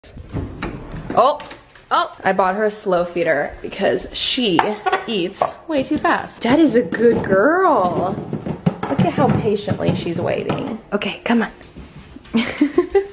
Oh, I bought her a slow feeder because she eats way too fast. Daddy's a good girl. Look at how patiently she's waiting. Okay, come on.